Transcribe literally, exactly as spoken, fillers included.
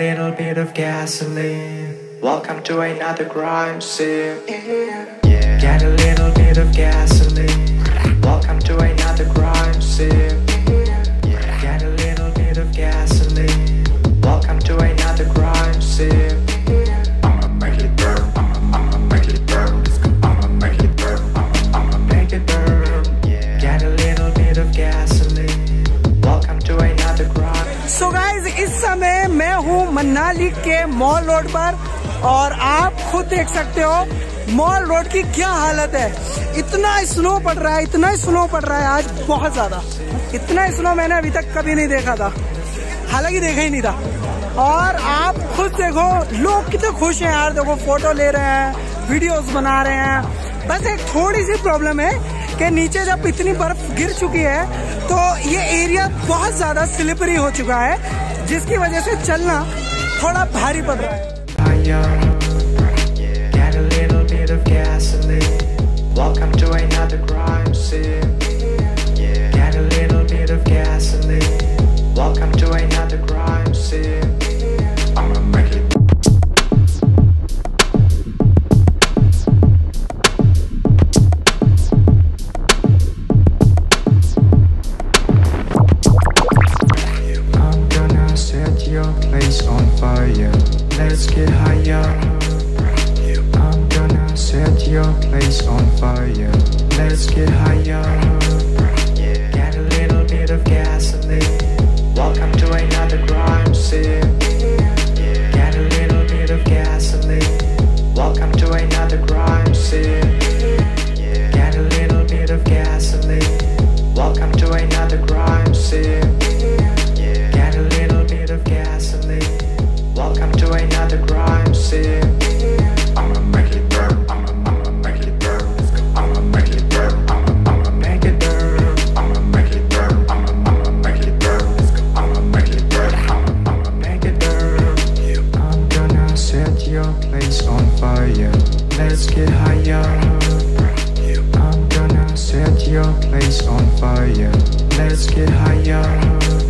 Little bit of gasoline. Welcome to another crime scene. Yeah. Get a little bit of gasoline. Welcome to another crime scene. Yeah. Get a little bit of gasoline. Welcome to another crime scene. I'ma make it burn. I'ma, I'ma make it burn. I'ma make it burn. I'ma, I'ma make it burn. Yeah. Get a little bit of gasoline. Welcome to another crime. So so guys, इस समय मैं हूँ मनाली के mall road पर और आप खुद देख सकते हो मॉल रोड की क्या हालत है। इतना स्नो पड़ रहा है, इतना स्नो पड़ रहा है आज, बहुत ज्यादा। इतना स्नो मैंने अभी तक कभी नहीं देखा था, हालांकि देखा ही नहीं था। और आप खुद देखो, लोग कितने खुश हैं यार। देखो, फोटो ले रहे हैं, वीडियोस बना रहे हैं। बस एक थोड़ी सी प्रॉब्लम है कि नीचे जब इतनी बर्फ गिर चुकी है तो ये एरिया बहुत ज्यादा स्लिपरी हो चुका है, जिसकी वजह से चलना थोड़ा भारी पड़ रहा है। Let's get higher. I'm gonna set your place on fire. Let's get higher. Yeah. Get a little bit of gasoline. Welcome to another crime scene. Yeah. Get a little bit of gasoline. Welcome to another crime scene. Yeah. Get a little bit of gasoline. Welcome to another crime scene. Yeah. Get a little bit of gasoline. Welcome to another crime scene. I'ma make it burn. I'ma, I'ma make it burn. I'ma make it burn. I'ma, I'ma make it burn. I'ma make it burn. I'ma, I'ma make it burn. I'ma make it burn. I'ma, I'ma make it burn. I'm gonna set your place on fire. Let's get higher. I'm gonna set your place on fire. Let's get higher.